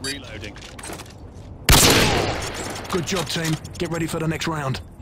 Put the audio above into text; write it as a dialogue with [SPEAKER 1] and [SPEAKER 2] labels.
[SPEAKER 1] Reloading.
[SPEAKER 2] Good job, team. Get ready for the next round.